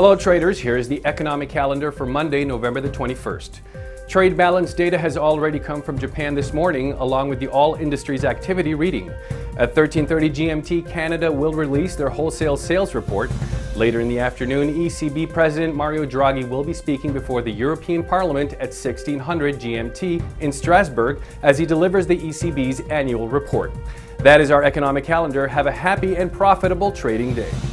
Hello traders, here is the economic calendar for Monday, November the 21st. Trade balance data has already come from Japan this morning, along with the all industries activity reading. At 13:30 GMT, Canada will release their wholesale sales report. Later in the afternoon, ECB President Mario Draghi will be speaking before the European Parliament at 1600 GMT in Strasbourg as he delivers the ECB's annual report. That is our economic calendar. Have a happy and profitable trading day.